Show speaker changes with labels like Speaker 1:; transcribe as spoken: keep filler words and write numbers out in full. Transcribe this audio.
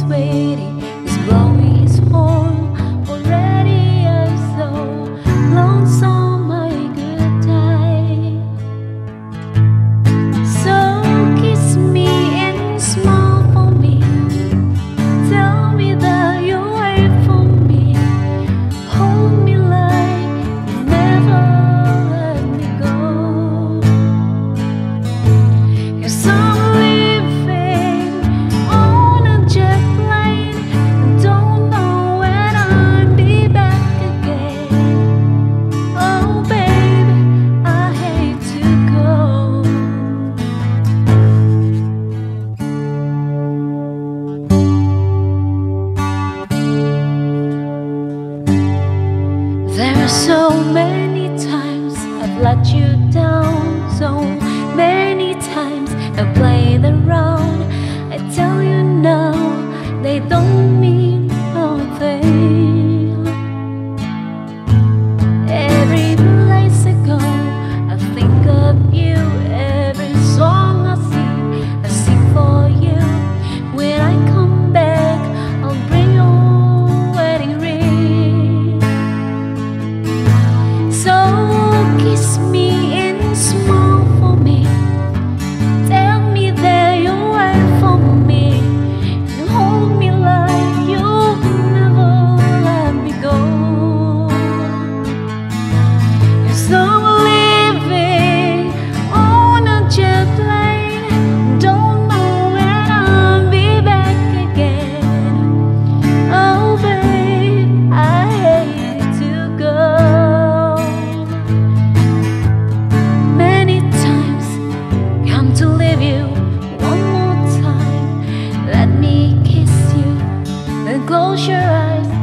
Speaker 1: waiting, he's blowing his horn. Already I'm so lonesome, my good time. So kiss me and smile for me. Tell me that you'll wait for me. Hold me like you never let me go. 'Cause I'm living on a jet plane, don't know when I'll be back again. Oh baby, I hate to go. There are so many times I've let you down, so many times I've played around. I tell you now, they don't mean nothing. Every place I go, I think of you. Every song I sing, I sing for you. When I come back, I'll bring your wedding ring. So kiss me and smile for me. Tell me that you'll wait for me. And hold me like you'll never let me go. 'Cause I'm living on a jet plane, don't know when I'll be back again. Oh babe, I hate to go. Many times come to leave you one more time. Let me kiss you, then close your eyes.